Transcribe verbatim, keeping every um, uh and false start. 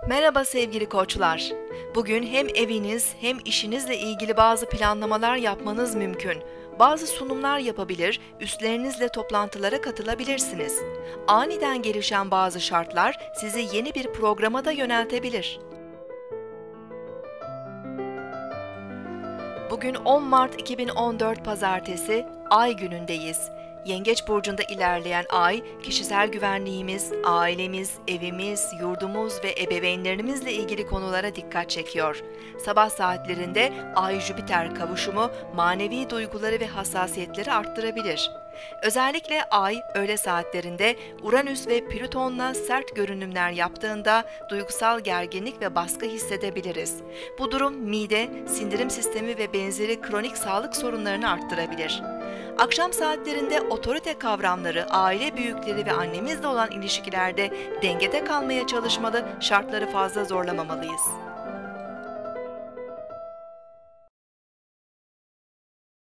Merhaba sevgili koçlar. Bugün hem eviniz hem işinizle ilgili bazı planlamalar yapmanız mümkün. Bazı sunumlar yapabilir, üstlerinizle toplantılara katılabilirsiniz. Aniden gelişen bazı şartlar sizi yeni bir programa da yöneltebilir. Bugün on Mart iki bin on dört Pazartesi, Ay günündeyiz. Yengeç burcunda ilerleyen Ay, kişisel güvenliğimiz, ailemiz, evimiz, yurdumuz ve ebeveynlerimizle ilgili konulara dikkat çekiyor. Sabah saatlerinde Ay-Jüpiter kavuşumu manevi duyguları ve hassasiyetleri arttırabilir. Özellikle Ay, öğle saatlerinde Uranüs ve Plüton'la sert görünümler yaptığında duygusal gerginlik ve baskı hissedebiliriz. Bu durum mide, sindirim sistemi ve benzeri kronik sağlık sorunlarını arttırabilir. Akşam saatlerinde otorite kavramları, aile büyükleri ve annemizle olan ilişkilerde dengede kalmaya çalışmalı, şartları fazla zorlamamalıyız.